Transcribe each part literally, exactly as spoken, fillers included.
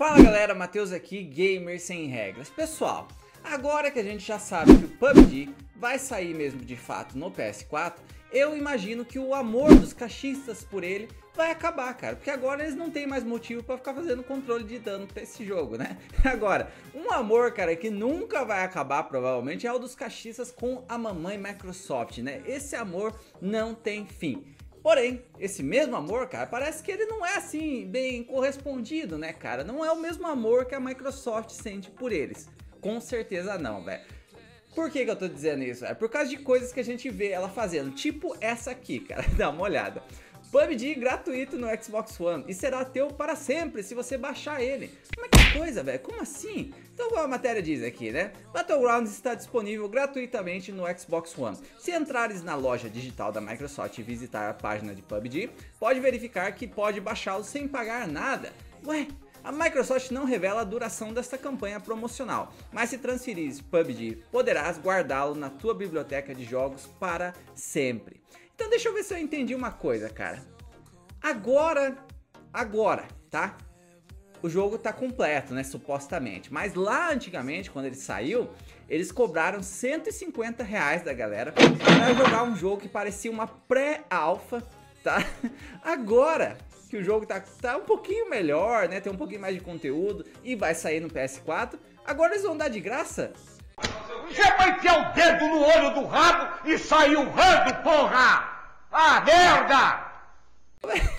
Fala galera, Matheus aqui, Gamer Sem Regras. Pessoal, agora que a gente já sabe que o P U B G vai sair mesmo de fato no P S quatro, eu imagino que o amor dos cachistas por ele vai acabar, cara. Porque agora eles não têm mais motivo pra ficar fazendo controle de dano pra esse jogo, né? Agora, um amor, cara, que nunca vai acabar provavelmente é o dos cachistas com a mamãe Microsoft, né? Esse amor não tem fim. Porém, esse mesmo amor, cara, parece que ele não é assim bem correspondido, né, cara? Não é o mesmo amor que a Microsoft sente por eles. Com certeza não, velho. Por que que eu tô dizendo isso? É por causa de coisas que a gente vê ela fazendo, tipo essa aqui, cara. Dá uma olhada. P U B G gratuito no Xbox One e será teu para sempre se você baixar ele. Mas que coisa, velho, como assim? Então a matéria diz aqui, né? Battlegrounds está disponível gratuitamente no Xbox One. Se entrares na loja digital da Microsoft e visitar a página de P U B G, pode verificar que pode baixá-lo sem pagar nada. Ué? A Microsoft não revela a duração desta campanha promocional, mas se transferires P U B G, poderás guardá-lo na tua biblioteca de jogos para sempre. Então deixa eu ver se eu entendi uma coisa, cara. Agora, agora, tá? O jogo tá completo, né, supostamente. Mas lá antigamente, quando ele saiu, eles cobraram cento e cinquenta reais da galera para jogar um jogo que parecia uma pré-alpha, tá? Agora que o jogo tá, tá um pouquinho melhor, né, tem um pouquinho mais de conteúdo e vai sair no P S quatro, agora eles vão dar de graça? Você vai enfiar o dedo no olho do rabo e sair urrando, porra! Ah, merda!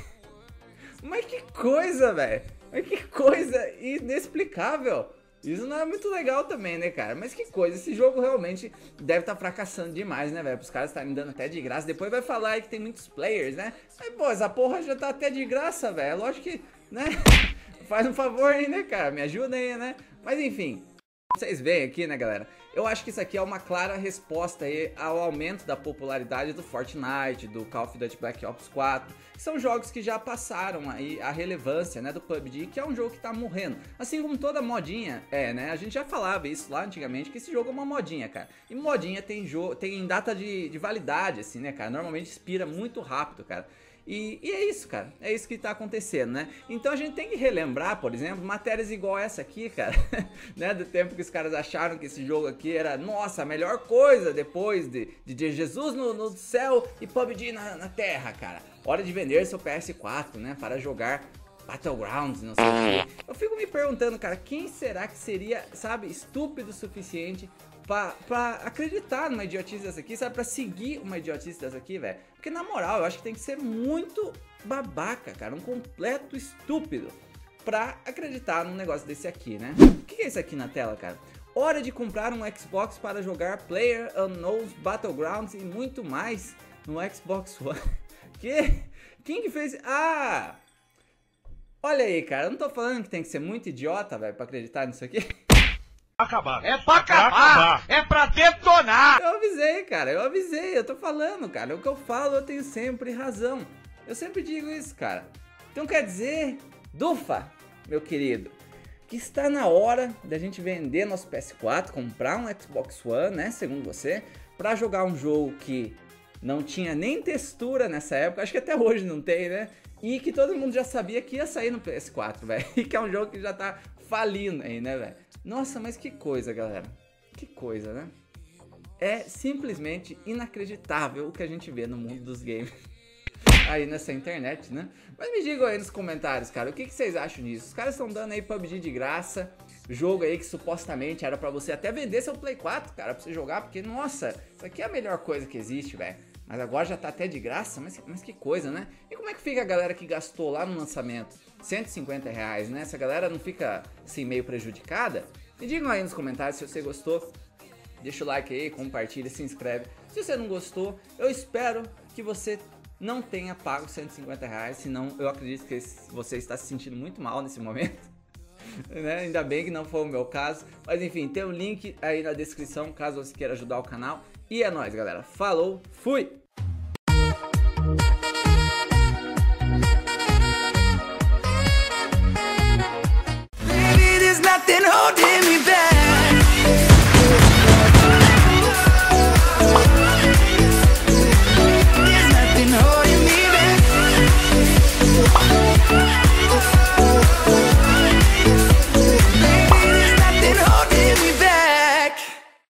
Mas que coisa, velho! Mas que coisa inexplicável! Isso não é muito legal também, né, cara? Mas que coisa, esse jogo realmente deve estar tá fracassando demais, né, velho? Os caras estarem dando até de graça. Depois vai falar aí que tem muitos players, né? Mas, pô, essa porra já tá até de graça, velho. Lógico que, né? Faz um favor aí, né, cara? Me ajuda aí, né? Mas, enfim. Vocês veem aqui, né, galera? Eu acho que isso aqui é uma clara resposta aí ao aumento da popularidade do Fortnite, do Call of Duty Black Ops quatro, que são jogos que já passaram aí a relevância, né, do P U B G, que é um jogo que tá morrendo. Assim como toda modinha é, né? A gente já falava isso lá antigamente, que esse jogo é uma modinha, cara. E modinha tem, jogo, tem data de, de validade, assim, né, cara? Normalmente expira muito rápido, cara. E, e é isso, cara, é isso que tá acontecendo, né? Então a gente tem que relembrar, por exemplo, matérias igual essa aqui, cara, né? Do tempo que os caras acharam que esse jogo aqui era, nossa, a melhor coisa depois de, de Jesus no, no céu e P U B G na, na terra, cara. Hora de vender seu P S quatro, né? Para jogar Battlegrounds, não sei o que. Eu fico me perguntando, cara, quem será que seria, sabe, estúpido o suficiente Pra, pra acreditar numa idiotice dessa aqui, sabe? Pra seguir uma idiotice dessa aqui, velho. Porque na moral, eu acho que tem que ser muito babaca, cara. Um completo estúpido pra acreditar num negócio desse aqui, né? O que é isso aqui na tela, cara? Hora de comprar um Xbox para jogar PlayerUnknown's Battlegrounds e muito mais no Xbox One. Que? Quem que fez? Ah! Olha aí, cara. Eu não tô falando que tem que ser muito idiota, velho, pra acreditar nisso aqui. Acabar. É pra acabar. pra acabar, é pra detonar. Eu avisei, cara, eu avisei, eu tô falando, cara, o que eu falo eu tenho sempre razão, eu sempre digo isso, cara. Então quer dizer, Dufa, meu querido, que está na hora da gente vender nosso P S quatro, comprar um Xbox One, né, segundo você, pra jogar um jogo que não tinha nem textura nessa época, acho que até hoje não tem, né, e que todo mundo já sabia que ia sair no P S quatro, velho, e que é um jogo que já tá falindo aí, né, velho. Nossa, mas que coisa, galera. Que coisa, né? É simplesmente inacreditável o que a gente vê no mundo dos games aí nessa internet, né? Mas me digam aí nos comentários, cara, o que, que vocês acham disso? Os caras estão dando aí P U B G de graça, jogo aí que supostamente era pra você até vender seu Play quatro, cara, pra você jogar, porque, nossa, isso aqui é a melhor coisa que existe, velho. Mas agora já tá até de graça, mas, mas que coisa, né? E como é que fica a galera que gastou lá no lançamento cento e cinquenta reais, né? Essa galera não fica, assim, meio prejudicada? Me digam aí nos comentários se você gostou. Deixa o like aí, compartilha, se inscreve. Se você não gostou, eu espero que você não tenha pago cento e cinquenta reais, senão eu acredito que você está se sentindo muito mal nesse momento. Né? Ainda bem que não foi o meu caso. Mas enfim, tem um link aí na descrição caso você queira ajudar o canal. E é nóis, galera. Falou, fui! Nothing holding me back.